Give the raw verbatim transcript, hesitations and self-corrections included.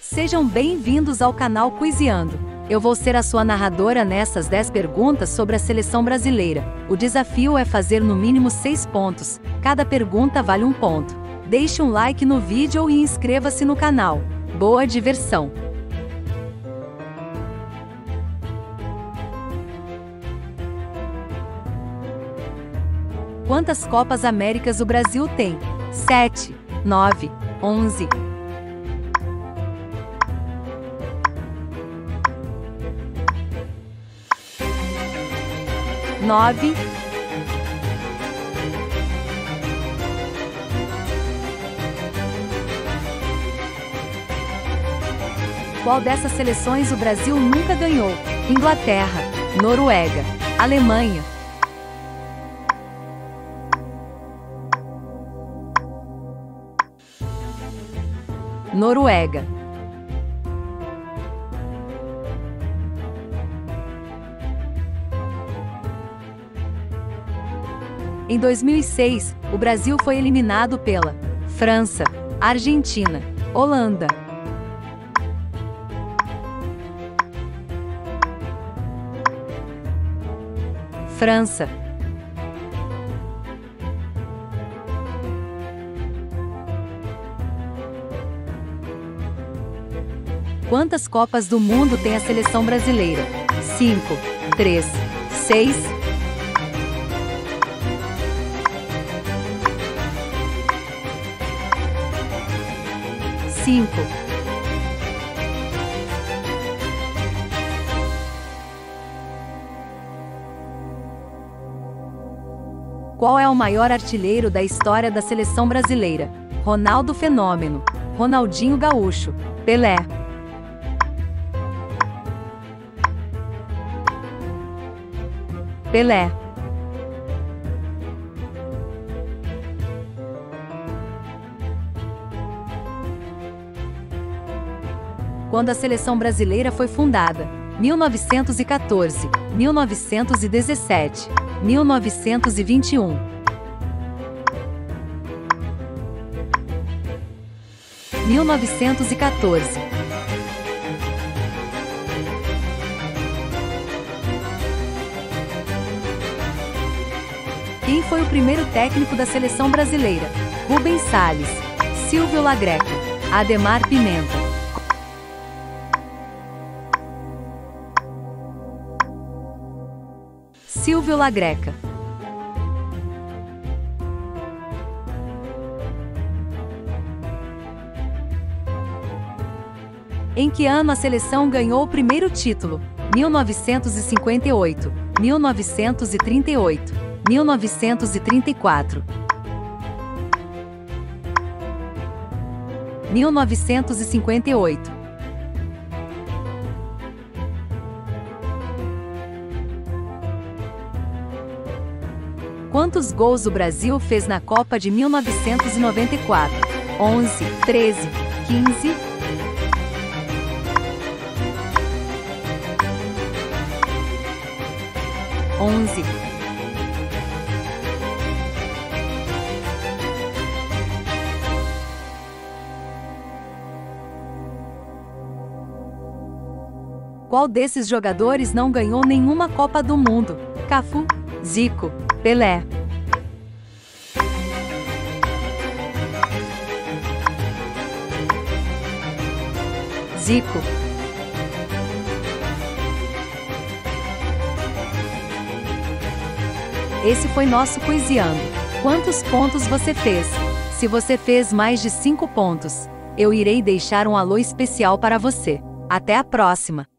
Sejam bem-vindos ao canal Quizeando. Eu vou ser a sua narradora nessas dez perguntas sobre a seleção brasileira. O desafio é fazer no mínimo seis pontos. Cada pergunta vale um ponto. Deixe um like no vídeo e inscreva-se no canal. Boa diversão! Quantas Copas Américas o Brasil tem? sete, nove, onze. Nove. Qual dessas seleções o Brasil nunca ganhou? Inglaterra, Noruega, Alemanha. Noruega. Em dois mil e seis, o Brasil foi eliminado pela França, Argentina, Holanda. França. Quantas Copas do Mundo tem a seleção brasileira? cinco, três, seis. cinco. Qual é o maior artilheiro da história da seleção brasileira? Ronaldo Fenômeno, Ronaldinho Gaúcho, Pelé. Pelé. Quando a seleção brasileira foi fundada? mil novecentos e quatorze, mil novecentos e dezessete, mil novecentos e vinte e um. mil novecentos e quatorze. Quem foi o primeiro técnico da seleção brasileira? Rubens Salles, Silvio Lagreca, Ademar Pimenta. Silvio Lagreca. Em que ano a seleção ganhou o primeiro título? mil novecentos e cinquenta e oito, mil novecentos e trinta e oito, mil novecentos e trinta e quatro. mil novecentos e cinquenta e oito. Quantos gols o Brasil fez na Copa de mil novecentos e noventa e quatro? onze, treze, quinze. onze. Qual desses jogadores não ganhou nenhuma Copa do Mundo? Cafu, Zico, Pelé. Zico. Esse foi nosso Quizeando. Quantos pontos você fez? Se você fez mais de cinco pontos, eu irei deixar um alô especial para você. Até a próxima!